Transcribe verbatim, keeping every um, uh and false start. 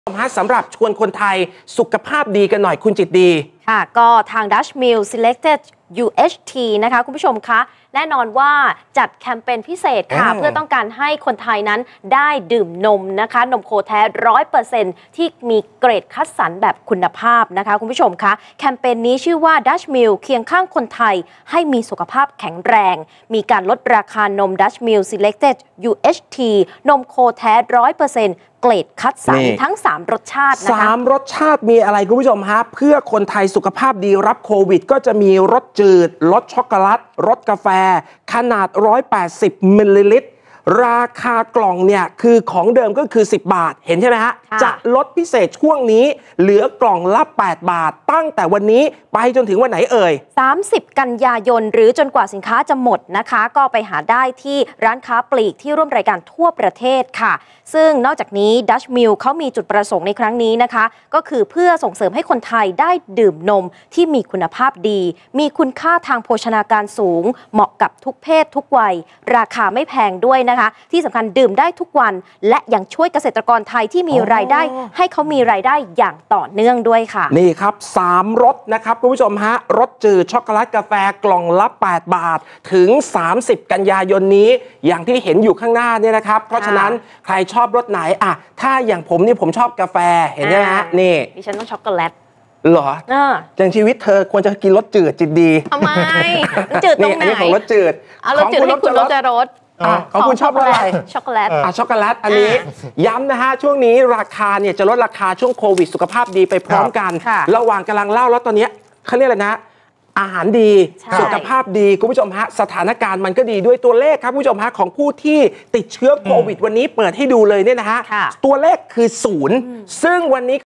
สำหรับชวนคนไทยสุขภาพดีกันหน่อยคุณจิตดีค่ะก็ทาง Dutch Mill Selected ยู เอช ที นะคะคุณผู้ชมคะแน่นอนว่าจัดแคมเปญพิเศษค่ะเพื่อต้องการให้คนไทยนั้นได้ดื่มนมนะคะนมโคแท้ ร้อยเปอร์เซ็นต์ ที่มีเกรดคัดสรรแบบคุณภาพนะคะคุณผู้ชมคะแคมเปญนี้ชื่อว่า Dutch Mill เคียงข้างคนไทยให้มีสุขภาพแข็งแรงมีการลดราคานม Dutch Mill Selected ยู เอช ที นมโคแท้ ร้อยเปอร์เซ็นต์ เกรดคัดสรรทั้งสามรสชาตินะคะสามรสชาติมีอะไรคุณผู้ชมฮะเพื่อคนไทยสุขภาพดีรับโควิดก็จะมีรสจืดรสช็อกโกแลตรสกาแฟขนาดหนึ่งร้อยแปดสิบมิลลิลิตรราคากล่องเนี่ยคือของเดิมก็คือสิบบาทเห็นใช่ไหมฮะจะลดพิเศษช่วงนี้เหลือกล่องละแปดบาทตั้งแต่วันนี้ไปจนถึงวันไหนเอ่ยสามสิบกันยายนหรือจนกว่าสินค้าจะหมดนะคะก็ไปหาได้ที่ร้านค้าปลีกที่ร่วมรายการทั่วประเทศค่ะซึ่งนอกจากนี้ Dutch Mill เขามีจุดประสงค์ในครั้งนี้นะคะก็คือเพื่อส่งเสริมให้คนไทยได้ดื่มนมที่มีคุณภาพดีมีคุณค่าทางโภชนาการสูงเหมาะกับทุกเพศทุกวัยราคาไม่แพงด้วยนะคะที่สำคัญดื่มได้ทุกวันและยังช่วยเกษตรกรไทยที่มีรายได้ให้เขามีรายได้อย่างต่อเนื่องด้วยค่ะนี่ครับสามรสนะครับคุณผู้ชมฮะรสจืดช็อกโกแลตกาแฟกล่องละแปดบาทถึงสามสิบกันยายนนี้อย่างที่เห็นอยู่ข้างหน้าเนี่ยนะครับเพราะฉะนั้นใครชอบรสไหนอะถ้าอย่างผมนี่ผมชอบกาแฟเห็นไหมฮะนี่ดิฉันต้องช็อกโกแลตเหรออย่างชีวิตเธอควรจะกินรสจืดจิตดีทำไมจืดตรงไหนอันนี้ของรสจืดของคุณรสคุณรสจะรสของคุณชอบอะไรช็อกโกแลตอ่ะช็อกโกแลตอันนี้ย้ำนะฮะช่วงนี้ราคาเนี่ยจะลดราคาช่วงโควิดสุขภาพดีไปพร้อมกันระหว่างกำลังเล่าแล้วตอนนี้เขาเรียกอะไรนะอาหารดีสุขภาพดีคุณผู้ชมฮะสถานการณ์มันก็ดีด้วยตัวเลขครับคุณผู้ชมฮะของผู้ที่ติดเชื้อโควิดวันนี้เปิดให้ดูเลยเนี่ยนะฮะตัวเลขคือศูนย์ซึ่งวันนี้